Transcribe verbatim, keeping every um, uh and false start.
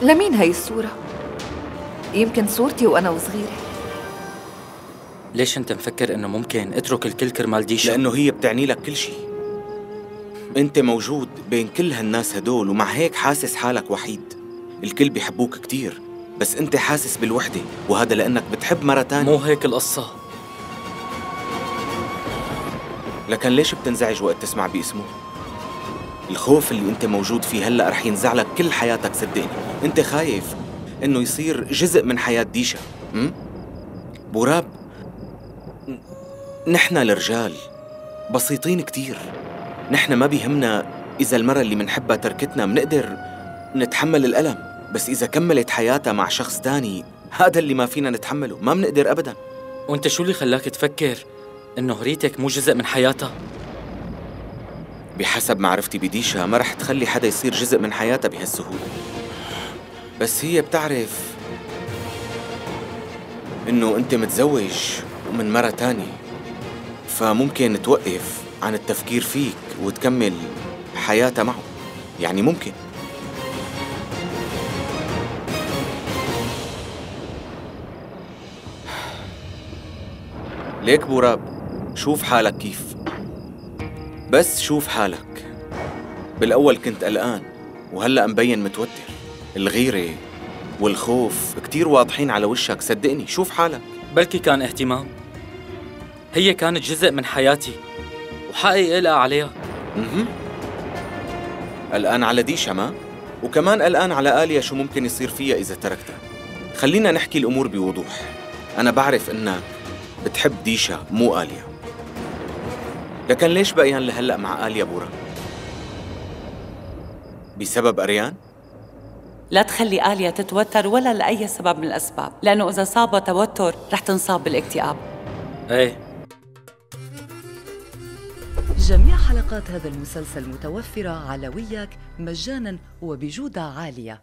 لمين هي الصورة؟ يمكن صورتي وأنا وصغيرة. ليش أنت مفكر إنه ممكن أترك الكل كرمال ديشا؟ لأنه هي بتعني لك كل شيء. أنت موجود بين كل هالناس هدول ومع هيك حاسس حالك وحيد. الكل بيحبوك كتير بس أنت حاسس بالوحدة، وهذا لأنك بتحب مرة تانية. مو هيك القصة. لكن ليش بتنزعج وقت تسمع باسمه؟ الخوف اللي أنت موجود فيه هلأ رح ينزعلك كل حياتك. صدقني أنت خايف إنه يصير جزء من حياة ديشا. م? بوراب، نحن الرجال بسيطين كتير. نحن ما بيهمنا إذا المرة اللي منحبها تركتنا، منقدر نتحمل الألم، بس إذا كملت حياتها مع شخص تاني هذا اللي ما فينا نتحمله، ما منقدر أبداً. وأنت شو اللي خلاك تفكر إنه هريتك مو جزء من حياتها؟ بحسب معرفتي بديشا ما رح تخلي حدا يصير جزء من حياتها بهالسهولة. بس هي بتعرف إنه أنت متزوج ومن مرة تانية، فممكن توقف عن التفكير فيك وتكمل حياتها معه. يعني ممكن. ليك بوراب، شوف حالك كيف. بس شوف حالك. بالأول كنت قلقان وهلأ مبين متوتر. الغيرة والخوف كتير واضحين على وشك. صدقني شوف حالك. بلكي كان اهتمام. هي كانت جزء من حياتي وحقي أقلق عليها. اها قلقان على ديشا ما؟ وكمان قلقان على آليا شو ممكن يصير فيها إذا تركتها. خلينا نحكي الأمور بوضوح. أنا بعرف إنك بتحب ديشا مو آليا، لكن ليش بقيان لهلأ مع آليا بورا؟ بسبب أريان؟ لا تخلي آليا تتوتر ولا لأي سبب من الأسباب، لأنه إذا صابها توتر رح تنصاب بالاكتئاب. ايه. جميع حلقات هذا المسلسل متوفرة على وياك مجاناً وبجودة عالية.